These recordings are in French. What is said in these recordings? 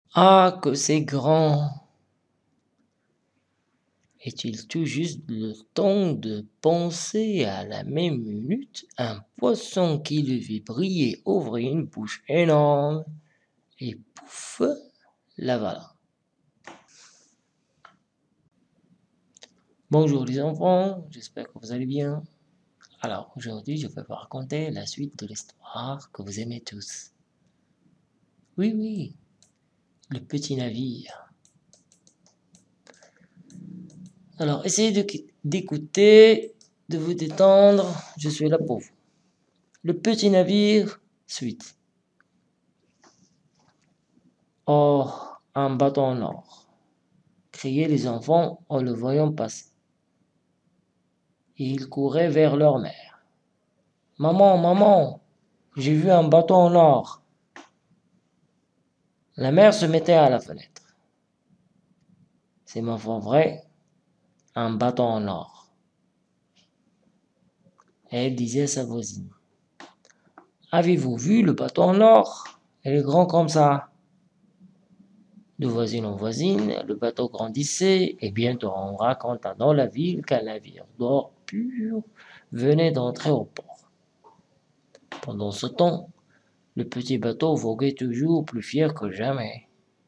Ah, que c'est grand! Est-il tout juste le temps de penser à la même minute un poisson qui le vit briller ouvrit une bouche énorme et pouf, l'avala. Bonjour les enfants, j'espère que vous allez bien. Alors aujourd'hui je vais vous raconter la suite de l'histoire que vous aimez tous. Oui, oui, le petit navire. Alors essayez d'écouter, de vous détendre, je suis là pour vous. Le petit navire, suite. Oh, un bateau en or, criaient les enfants en le voyant passer. Et ils couraient vers leur mère. Maman, maman, j'ai vu un bateau en or. La mère se mettait à la fenêtre. C'est ma foi vrai, un bateau en or. Et elle disait à sa voisine. Avez-vous vu le bateau en or? Il est grand comme ça. De voisine en voisine, le bateau grandissait, et bientôt on raconta dans la ville qu'un navire d'or pur venait d'entrer au port. Pendant ce temps, le petit bateau voguait toujours plus fier que jamais.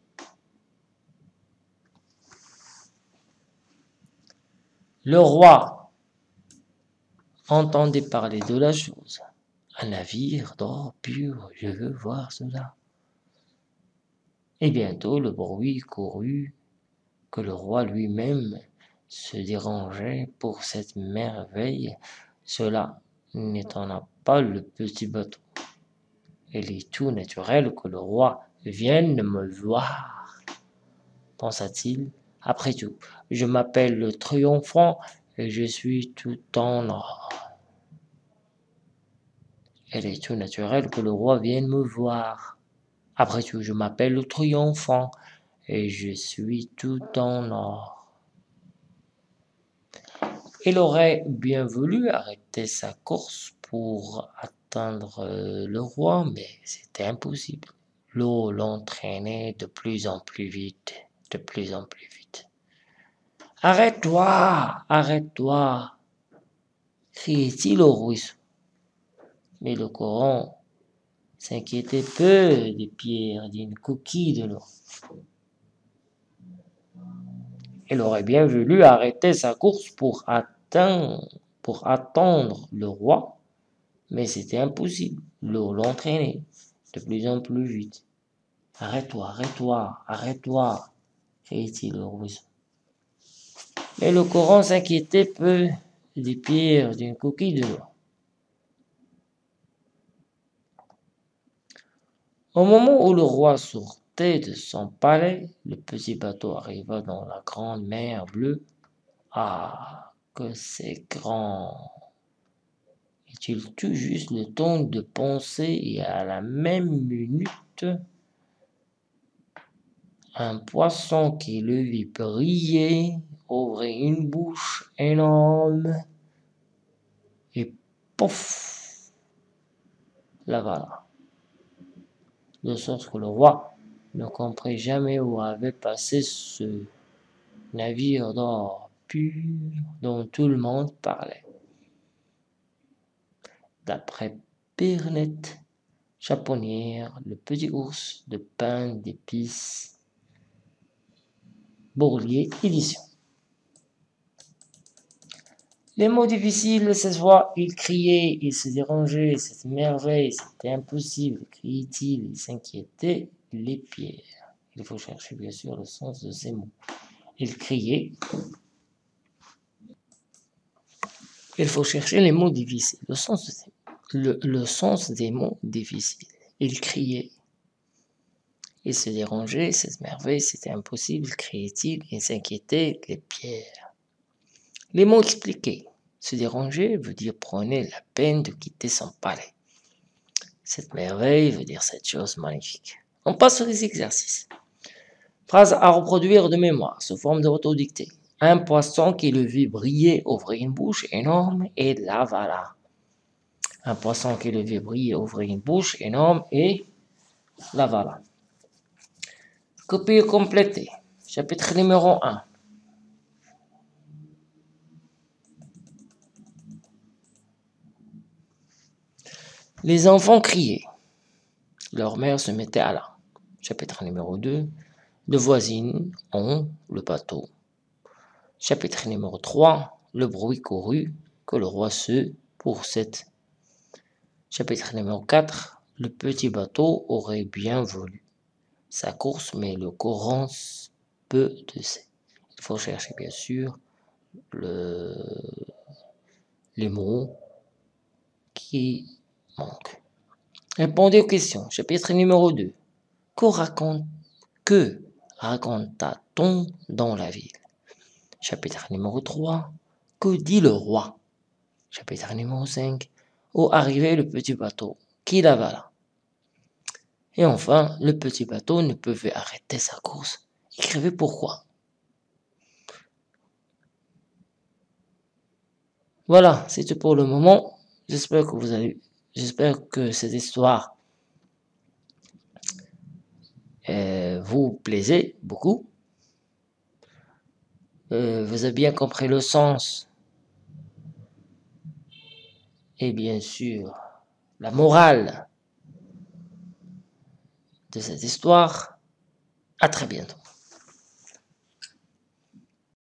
Le roi entendait parler de la chose. Un navire d'or pur, je veux voir cela. Et bientôt le bruit courut que le roi lui-même se dérangeait pour cette merveille. Cela n'étonna pas le petit bateau. Il est tout naturel que le roi vienne me voir, pensa-t-il. Après tout, je m'appelle le triomphant et je suis tout en or. Il est tout naturel que le roi vienne me voir. Après tout, je m'appelle le triomphant et je suis tout en or. Il aurait bien voulu arrêter sa course pour atteindre le roi, mais c'était impossible. L'eau l'entraînait de plus en plus vite, de plus en plus vite. Arrête-toi, arrête-toi, criait-il au ruisseau. Mais le coron s'inquiétait peu des pierres, d'une coquille de l'eau. Il aurait bien voulu arrêter sa course pour attendre le roi, mais c'était impossible. L'eau l'entraînait de plus en plus vite. Arrête-toi, arrête-toi, arrête-toi, criait-il au ruisseau. Mais le coron s'inquiétait peu des pierres, d'une coquille de l'eau. Au moment où le roi sortait de son palais, le petit bateau arriva dans la grande mer bleue. Ah, que c'est grand! Est-il tout juste le temps de penser et à la même minute, un poisson qui le vit briller ouvrit une bouche énorme et pouf, l'avala. De sorte que le roi ne comprit jamais où avait passé ce navire d'or pur dont tout le monde parlait. D'après Pirnette Chaponnière, le petit ours de pain d'épices, Bourlier édition. Les mots difficiles, cette fois, il criait, il se dérangeait, cette merveille, c'était impossible, criait-il, il s'inquiétait, les pierres. Il faut chercher bien sûr le sens de ces mots. Il criait. Il faut chercher les mots difficiles, le sens des mots difficiles. Il criait. Il se dérangeait, cette merveille, c'était impossible, criait-il, il s'inquiétait, les pierres. Les mots expliqués. Se déranger veut dire prenez la peine de quitter son palais. Cette merveille veut dire cette chose magnifique. On passe aux exercices. Phrase à reproduire de mémoire sous forme d'autodictée. Un poisson qui le vit briller ouvrit une bouche énorme et l'avala. Un poisson qui le vit briller ouvrit une bouche énorme et l'avala. Copier compléter. Chapitre numéro 1. Les enfants criaient. Leur mère se mettait à l'art. Chapitre numéro 2. Les voisines ont le bateau. Chapitre numéro 3. Le bruit courut que le roi se poursuite. Chapitre numéro 4. Le petit bateau aurait bien voulu sa course, mais le courant peu de sait. Il faut chercher bien sûr les mots qui manquent. Répondez aux questions. Chapitre numéro 2. Que raconta-t-on dans la ville? Chapitre numéro 3. Que dit le roi? Chapitre numéro 5. Où arrivait le petit bateau? Qui l'avala? Et enfin, le petit bateau ne pouvait arrêter sa course. Écrivez pourquoi. Voilà, c'est tout pour le moment. J'espère que cette histoire vous plaisait beaucoup. Vous avez bien compris le sens et bien sûr la morale de cette histoire. À très bientôt.